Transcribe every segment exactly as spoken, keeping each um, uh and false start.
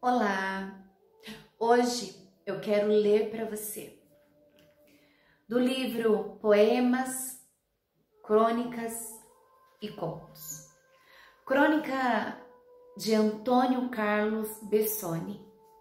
Olá! Hoje eu quero ler para você do livro Poemas, Crônicas e Contos. Crônica de Antônio Carlos Bessoni,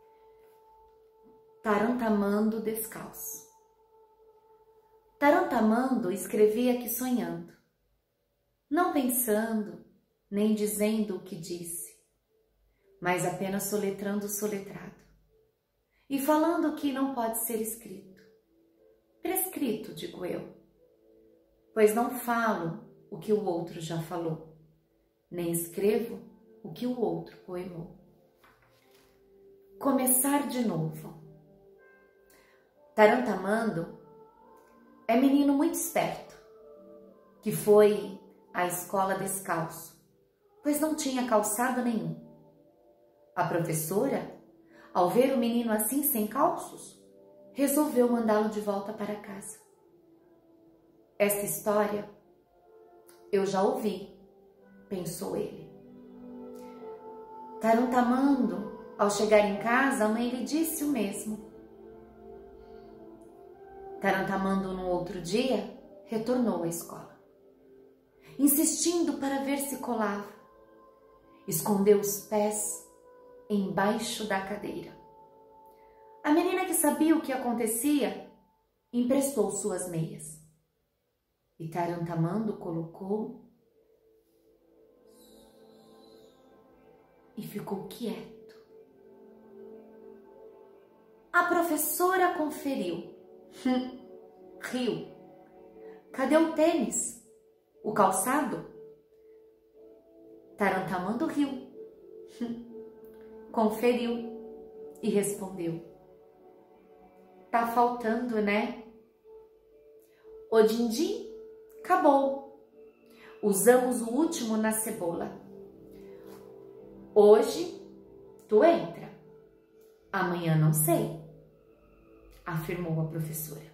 Tarantamando Descalço. Tarantamando escrevia que sonhando, não pensando nem dizendo o que disse, mas apenas soletrando o soletrado, e falando o que não pode ser escrito, prescrito, digo eu, pois não falo o que o outro já falou, nem escrevo o que o outro poemou. Começar de novo. Tarantamando é menino muito esperto, que foi à escola descalço, pois não tinha calçado nenhum. A professora, ao ver o menino assim sem calços, resolveu mandá-lo de volta para casa. Essa história eu já ouvi, pensou ele. Tarantamando, ao chegar em casa, a mãe lhe disse o mesmo. Tarantamando, no outro dia, retornou à escola, insistindo para ver se colava. Escondeu os pés embaixo da cadeira. A menina, que sabia o que acontecia, emprestou suas meias. E Tarantamando colocou e ficou quieto. A professora conferiu. Riu. Cadê o tênis? O calçado? Tarantamando riu. Conferiu e respondeu: tá faltando, né? O din-din acabou. Usamos o último na cebola. Hoje tu entra, amanhã não sei, afirmou a professora.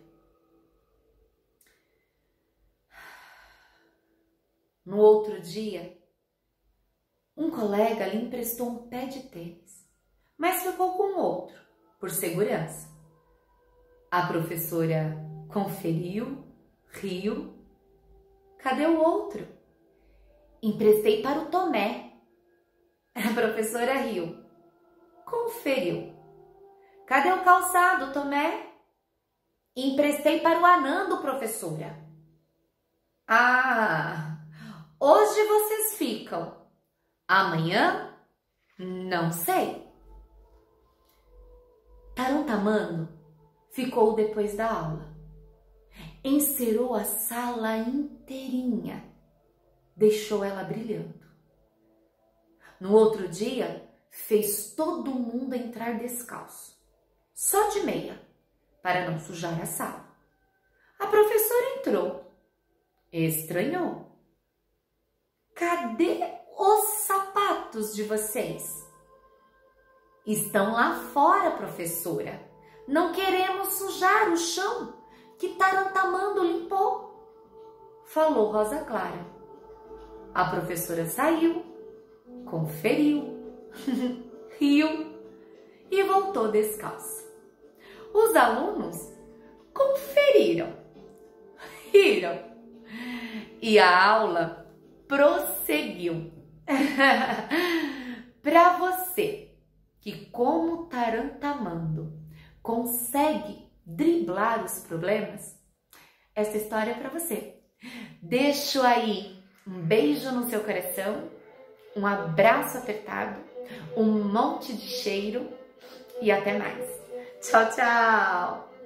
No outro dia, um colega lhe emprestou um pé de tênis, mas ficou com outro, por segurança. A professora conferiu, riu. Cadê o outro? Emprestei para o Tomé. A professora riu. Conferiu. Cadê o calçado, Tomé? Emprestei para o Anando, professora. Ah, hoje vocês ficam. Amanhã, não sei. Tarantamando ficou depois da aula. Encerou a sala inteirinha. Deixou ela brilhando. No outro dia, fez todo mundo entrar descalço, só de meia, para não sujar a sala. A professora entrou. Estranhou. Cadê os sapatos de vocês? Estão lá fora, professora. Não queremos sujar o chão que Tarantamando limpou, falou Rosa Clara. A professora saiu, conferiu, riu e voltou descalça. Os alunos conferiram, riram e a aula prosseguiu. Para você que, como Tarantamando, consegue driblar os problemas, essa história é para você. Deixo aí um beijo no seu coração, um abraço apertado, um monte de cheiro e até mais. Tchau, tchau!